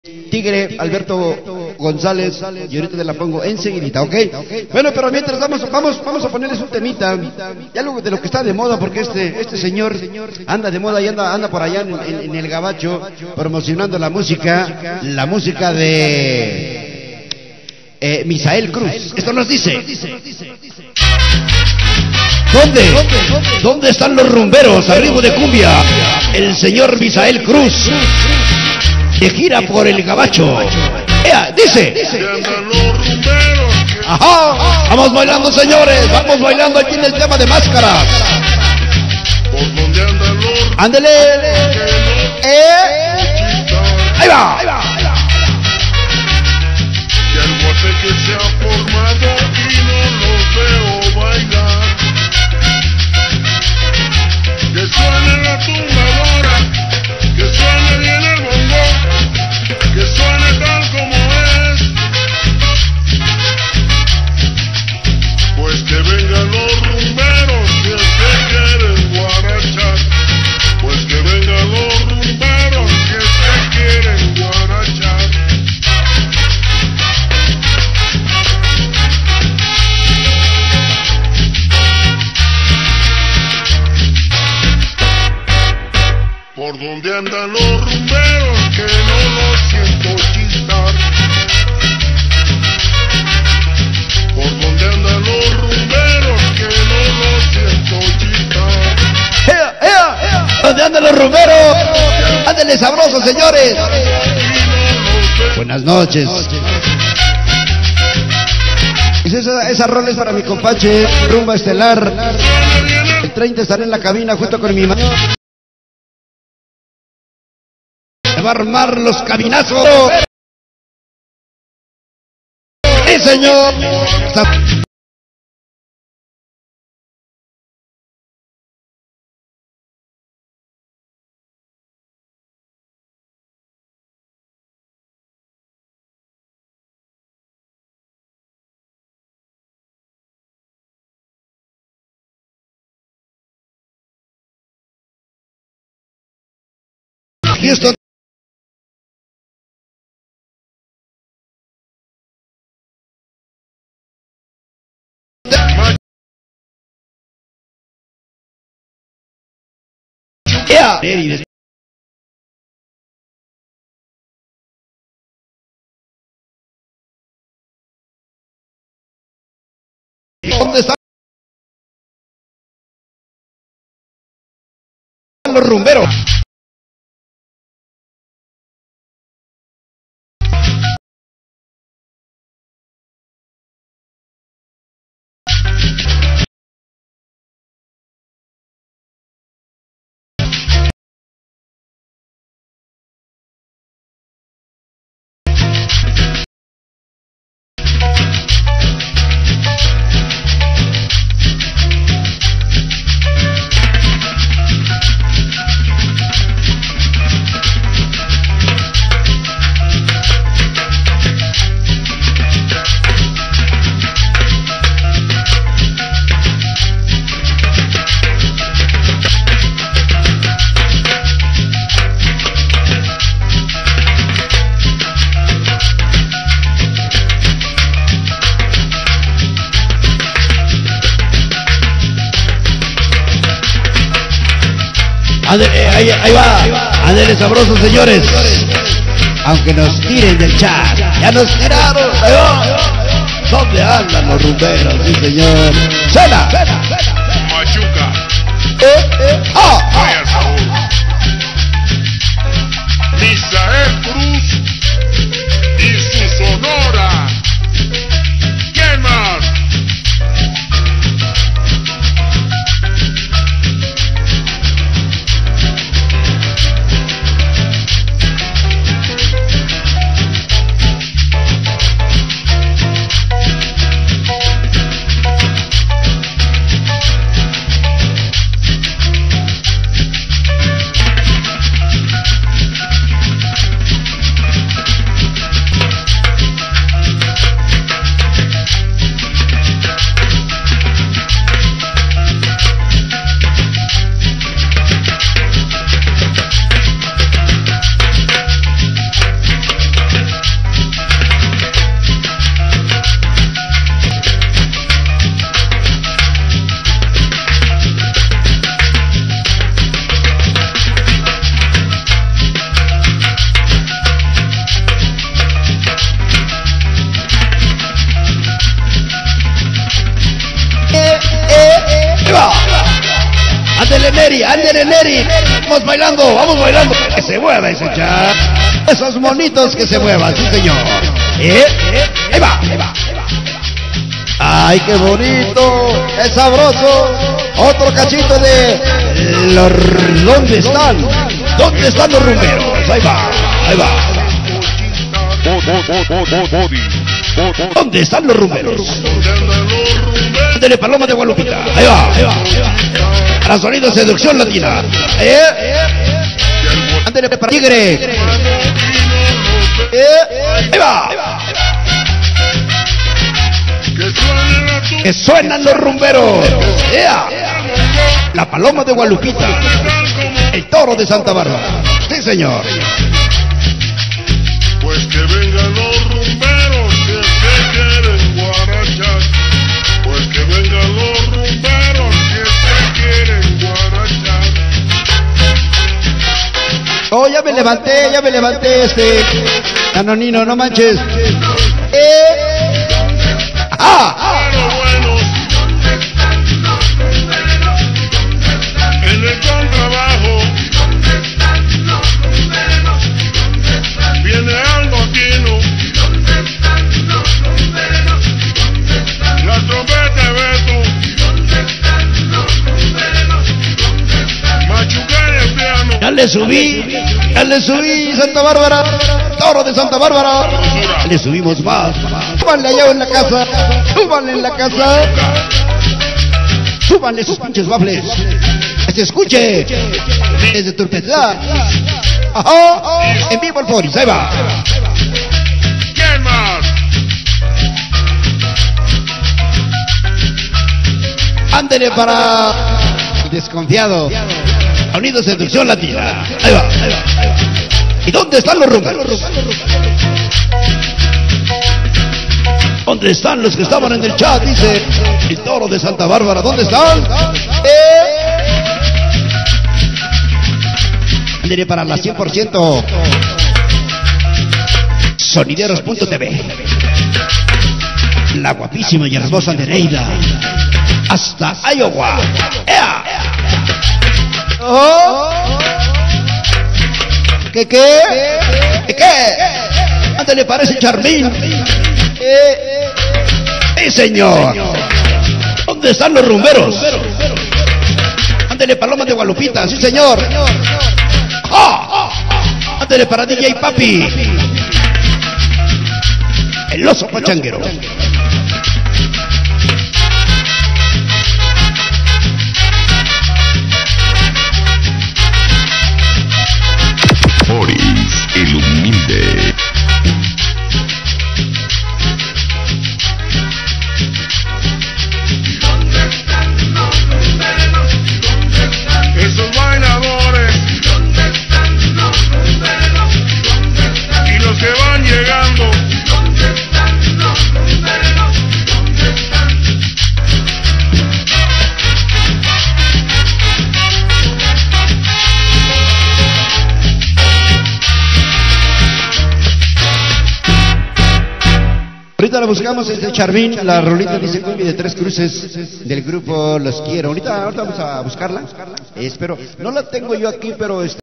Tigre Alberto González, y ahorita te la pongo enseguidita, ¿ok? Bueno, pero mientras vamos a ponerles un temita, y algo de lo que está de moda, porque este señor anda de moda y anda por allá en el gabacho, promocionando la música de Misael Cruz. Esto nos dice: ¿Dónde están los rumberos a ritmo de cumbia? El señor Misael Cruz que gira por el gabacho. Dice: ajá, vamos bailando, señores, vamos bailando aquí en el tema de máscaras. Ándele. Ahí va. Y el guate que se ha formado y no los veo bailar. Que suene la tumbadora, que suene bien el bongo, que suene tal como es. Pues que vengan los rumberos, si es que quieren guarachar. Pues que vengan los rumberos, si es que quieren guarachar. Por donde andan los rumberos, que no los siento chistar. Por donde andan los rumberos, que no los siento chistar. ¿Dónde andan los rumberos? Ándale sabrosos, señores. Buenas noches. Esa rola es para mi compache Rumba Estelar. El 30 estaré en la cabina junto con mi mano. Se va a armar los cabinazos. ¡Sí, señor! Houston. ¿Dónde están los rumberos? Ahí va, ándale sabrosos, señores. Aunque nos tiren del chat, ya nos tiraron. Ahí va. ¿Dónde andan los rumberos? Sí, señor. ¡Cena! Machuca. Vaya sabor. Misael Cruz y su sonora. ¿Quién más? ándele, Neri. Vamos bailando. Que se mueva ese chat. Esos monitos que se muevan, sí, señor. Ahí va. Ay, qué bonito, es sabroso. Otro cachito de ¿dónde están? ¿Dónde están los rumberos? Ahí va. ¿Dónde están los rumberos? Ándele, Paloma de Gualupita. Ahí va. Para sonido de seducción latina. Ándele, para Tigre. Ahí va. Que suenan los rumberos. La Paloma de Gualupita. El Toro de Santa Bárbara. Sí, señor. Pues que vengan los rumberos que quieren guarachar. Pues que vengan los rumberos que quieren guarachar. Oh, ya me levanté, Canonino, no manches. Pero buenos, en el contrabajo viene Aldo Aquino, la trompeta de Beto, Machucar el piano. Ya le subí, Santa Bárbara. Toro de Santa Bárbara. Le subimos más. Súbanle allá en la casa. Súbanle sus pinches baffles. Que se escuche. Desde Turpetá. Ajá. En vivo el Foris. Ahí va. ¿Quién más? Ándele para desconfiado. Unido Seducción Latina. Ahí va. ¿Y dónde están los rumberos? ¿Dónde están los que estaban en el chat? Dice el Toro de Santa Bárbara. ¿Dónde están? Ándele para la 100%. Sonideros.tv. La guapísima y hermosa Nereida. Hasta Iowa. ¿Qué? Ándale, parece Charmín. Señor. ¿Dónde están los rumberos? Ándale, Paloma de Gualupita. Sí, señor. Ándale, para DJ Papi. El oso pachanguero. Foris, el humilde. Esos bailadores y los que van llegando. Ahorita la buscamos desde Charmín, la rolita dice Cumbia de Tres Cruces del grupo Los Quiero. Ahorita vamos a buscarla. Espero, no la tengo yo aquí, pero